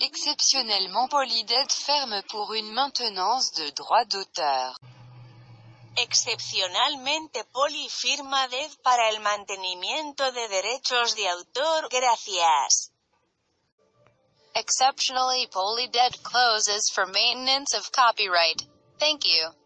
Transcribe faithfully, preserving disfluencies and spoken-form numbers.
Exceptionnellement poli Dead ferme pour une maintenance de droit d'auteur. Excepcionalmente poli firma Dead para el mantenimiento de derechos de autor. Gracias. Exceptionally poorly Dead closes for maintenance of copyright. Thank you.